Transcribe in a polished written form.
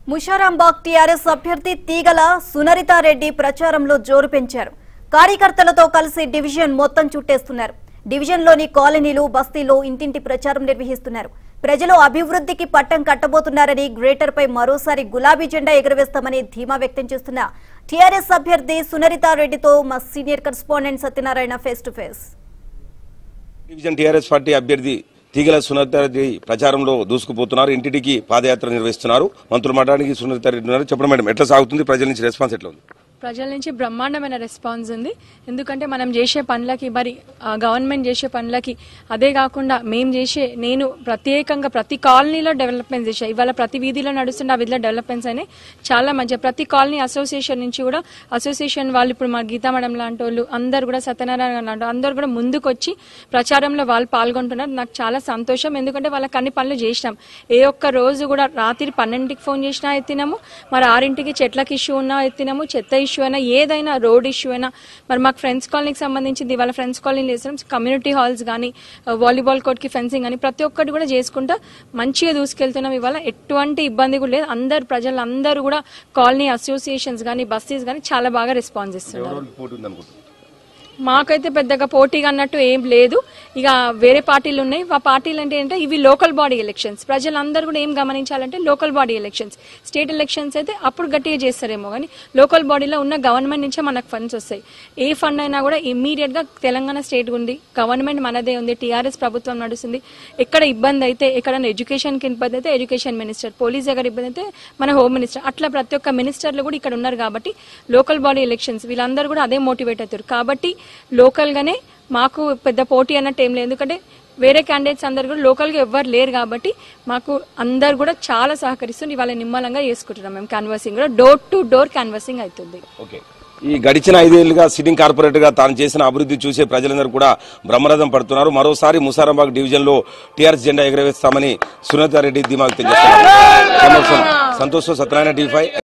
Moosarambagh TRS అభ్యర్థి Teegala Sunaritha Reddy ప్రచారంలో జోరు పెంచారు. కార్యకర్తలతో కలిసి డివిజన్ మొత్తం చుట్టేస్తున్నారు. డివిజన్లోని కాలనీలు బస్తీలో ఇంటింటి ప్రచారం నిర్వహిస్తున్నారు. ప్రజలు అభివృద్ధికి పట్టం కట్టబోతున్నారని గ్రేటర్ పై మరోసారి గులాబీ జెండా ఎగురవేస్తామని ధీమా వ్యక్తం చేస్తున్న TRS అభ్యర్థి Sunaritha Reddyతో మా senior correspondent Satyanarayana face to face. Division TRS party అభ్యర్థి తీగల Sunaritha Reddy ప్రచారంలో దూసుకుపోతున్నారు. ఇంటికి పాదయాత్ర నిర్వహిస్తున్నారు. మంత్రులు మాట్లాడడానికి Sunaritha Reddy ఉన్నారు. చెప్పండి మేడం, ఎట్లా సాగుతుంది? ప్రజల నుంచి రెస్పాన్స్ ఎట్లా ఉంది? ప్రజల నుంచి బ్రహ్మాండమైన రెస్పాన్స్ ఉంది. ఎందుకంటే మనం చేసే పనులకి మరి గవర్నమెంట్ చేసే పనులకి అదే కాకుండా నేను ప్రత్యేకంగా ప్రతి కాలనీలో డెవలప్మెంట్స్ చేసా. ఇవాళ ప్రతి వీధిలో నడుస్తున్న ఆ వీధిలో డెవలప్మెంట్స్ అయినాయి చాలా మంచిగా. ప్రతి కాలనీ అసోసియేషన్ నుంచి కూడా అసోసియేషన్ వాళ్ళు ఇప్పుడు మా గీతా మేడం లాంటి వాళ్ళు అందరు కూడా సత్యనారాయణ లాంటి అందరు కూడా ముందుకు వచ్చి ప్రచారంలో వాళ్ళు పాల్గొంటున్నారు. నాకు చాలా సంతోషం. ఎందుకంటే వాళ్ళకి అన్ని పనులు చేసినాం. ఏ ఒక్క రోజు కూడా రాత్రి 12కి ఫోన్ చేసినా ఎత్తినాము, మరి 6కి చెట్లకి ఇష్యూ ఉన్నా ఎత్తినాము, చెత్త ఇష్యూ అయినా ఏదైనా రోడ్ ఇష్యూ అయినా మరి మాకు ఫ్రెండ్స్ కాలనీకి సంబంధించింది ఇవాళ ఫ్రెండ్స్ కాలనీ చేస్తున్నాం. కమ్యూనిటీ హాల్స్ కానీ వాలీబాల్ కోర్ట్కి ఫెన్సింగ్ కానీ ప్రతి ఒక్కటి కూడా చేసుకుంటా మంచిగా దూసుకెళ్తున్నాం. ఇవాళ ఎటువంటి ఇబ్బంది కూడా లేదు. అందరు ప్రజలందరూ కూడా కాలనీ అసోసియేషన్స్ కానీ బస్తీస్ కానీ చాలా బాగా రెస్పాన్స్ ఇస్తున్నారు. మాకైతే పెద్దగా పోటీగా అన్నట్టు ఏం లేదు. ఇక వేరే పార్టీలు ఉన్నాయి. ఆ పార్టీలు అంటే ఇవి లోకల్ బాడీ ఎలక్షన్స్. ప్రజలందరూ కూడా ఏం గమనించాలంటే local body elections, state elections అయితే అప్పుడు గట్టిగా చేస్తారేమో, కానీ లోకల్ బాడీలో ఉన్న గవర్నమెంట్ నుంచే మనకు ఫండ్స్ వస్తాయి. ఏ ఫండ్ అయినా కూడా ఇమ్మీడియట్ గా తెలంగాణ స్టేట్ ఉంది, గవర్నమెంట్ మనదే ఉంది, TRS ప్రభుత్వం నడుస్తుంది. ఎక్కడ ఇబ్బంది అయితే, ఎక్కడైనా ఎడ్యుకేషన్ కి ఇబ్బంది అయితే ఎడ్యుకేషన్ మినిస్టర్, పోలీస్ దగ్గర ఇబ్బంది అయితే మన హోమ్ మినిస్టర్, అట్లా ప్రతి ఒక్క మినిస్టర్లు కూడా ఇక్కడ ఉన్నారు. కాబట్టి లోకల్ బాడీ ఎలక్షన్స్ వీళ్ళందరూ కూడా అదే మోటివేట్ అవుతారు. కాబట్టి లోకల్ గానే మాకు పెద్ద పోటీ అన్నట్టు ఏం లేదు. ఎందుకంటే వేరే క్యాండిడేట్స్ అందరు కూడా లోకల్ గా ఎవ్వరు లేరు కాబట్టి మాకు అందరు కూడా చాలా సహకరిస్తుంది. ఇవాళ నిమ్మలంగా చేసుకుంటున్నాం. మేము క్యాన్వాసింగ్ కూడా డోర్ టు డోర్ క్యాన్వాసింగ్ అవుతుంది. ఈ గడిచిన 5 ఏళ్లుగా సిట్టింగ్ కార్పొరేటర్ గా తాను చేసిన అభివృద్ధి చూసే ప్రజలందరూ కూడా బ్రహ్మరథం పడుతున్నారు. మరోసారి ముసారాంబాగ్ డివిజన్ లో TRS జెండా ఎగరవేస్తామని Sunaritha Reddy ధీమా వ్యక్తం చేస్తున్నారు. సంతోషం. సత్యనారాయణ TV5.